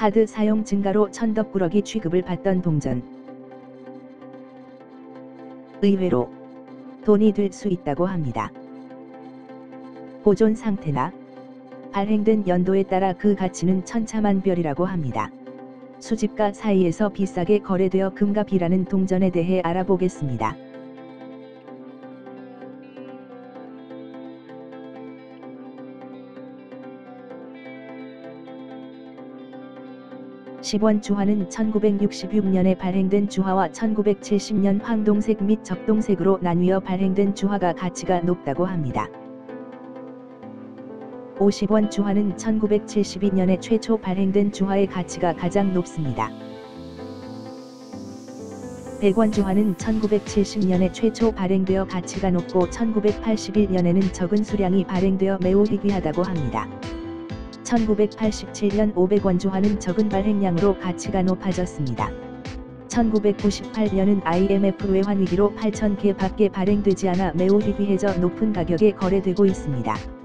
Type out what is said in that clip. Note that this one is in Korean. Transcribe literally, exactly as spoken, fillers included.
카드 사용 증가로 천덕꾸러기 취급을 받던 동전. 의외로 돈이 될 수 있다고 합니다. 보존 상태나 발행된 연도에 따라 그 가치는 천차만별이라고 합니다. 수집가 사이에서 비싸게 거래되어 금값이라는 동전에 대해 알아보겠습니다. 십 원 주화는 천구백육십육 년에 발행된 주화와 천구백칠십 년 황동색 및 적동색으로 나뉘어 발행된 주화가 가치가 높다고 합니다. 오십 원 주화는 천구백칠십이 년에 최초 발행된 주화의 가치가 가장 높습니다. 백 원 주화는 천구백칠십 년에 최초 발행되어 가치가 높고 천구백팔십일 년에는 적은 수량이 발행되어 매우 희귀하다고 합니다. 천구백팔십칠 년 오백 원 주화는 적은 발행량으로 가치가 높아졌습니다. 천구백구십팔 년은 아이엠에프 외환위기로 팔천 개 밖에 발행되지 않아 매우 희귀해져 높은 가격에 거래되고 있습니다.